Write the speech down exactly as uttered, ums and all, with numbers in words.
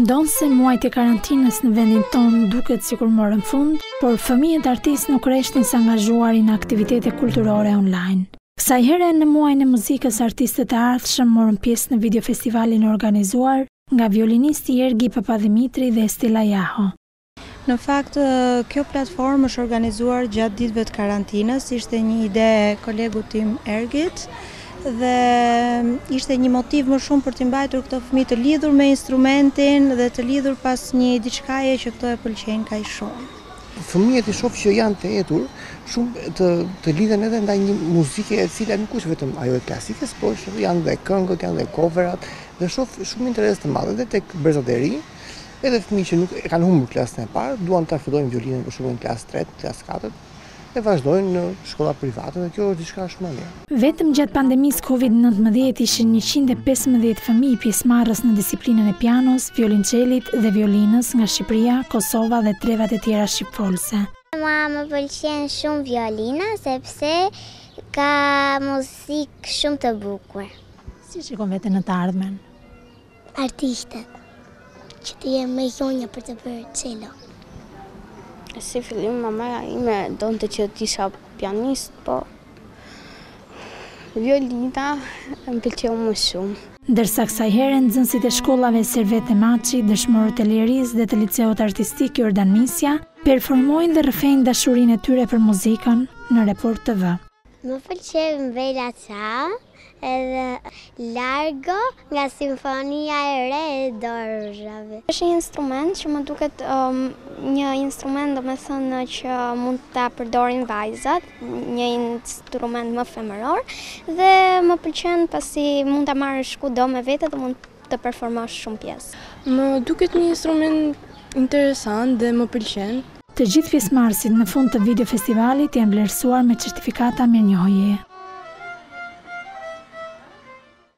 Ndonëse muajt e karantinës në vendin tonë duket sikur morën fund, por fëmijët-artistë nuk reshtin së angazhuari në aktivitete kulturore online. Kësaj here në muajin e muzikës, artistët e ardhshëm morën pjesë në video-festivalin organizuar nga violinisti Ergi Papadhimitri dhe Estela Jaho. Në fakt, kjo platformë është organizuar gjatë ditëve të karantinës, ishte një ide e kolegut tim Ergit dhe ishte një motiv më shumë për t'i mbajtur këto fëmijë të lidhur me instrumentin dhe të lidhur pas një diçkaje që këto e pëlqejnë kaq shumë. Fëmijët i shoh që janë të etur, shumë të, të lidhen edhe ndaj një muzike e cila nuk është vetëm ajo e klasikës, por janë dhe këngët, janë dhe coverat, dhe shoh shumë interes të madh edhe tek brezateri, edhe fëmijë që nuk e kanë humbur klasën e parë, duan ta fillojnë violinën për shembull në klasë tretë, klasë katërt, e vazhdojnë në shkolla private dhe kjo është diçka shumë e mirë. Vetëm gjatë pandemisë Covid nëntëmbëdhjetë ishin njëqind e pesëmbëdhjetë fëmijë pjesëmarrës në disiplinën e pianos, violonçelit dhe violinës nga Shqipëria, Kosova dhe trevat e tjera shqipfolse. Mua më pëlqen shumë violina sepse ka muzikë shumë të bukur. Si shikon veten në të ardhmen? Artistët, që të jem me jonja për të bërë cello. Si fillim mama ime donte që t'isha pianist, po violina më pëlqeu më shumë. Ndërsa kësaj here nxënësit e shkollave Servet e Maçi, dëshmorët e lirisë dhe të liceut artistik Jordan Misja performojnë dhe rrëfejnë dashurinë e tyre për muzikën në Report T V. Më pëlqen Bela Ciao edhe Largo nga simfonia e re e dorëzhave. Është një instrument që më duket um, një instrument domethënë që mund ta përdorin vajzat, një instrument më femëror dhe më pëlqen pasi mund ta marrësh kudo me vete dhe mund të performosh shumë pjesë. Më duket një instrument interesant dhe më pëlqen. Të gjithë pjesëmarrësit në fund të video festivalit janë vlerësuar me certifikata mirënjohjeje.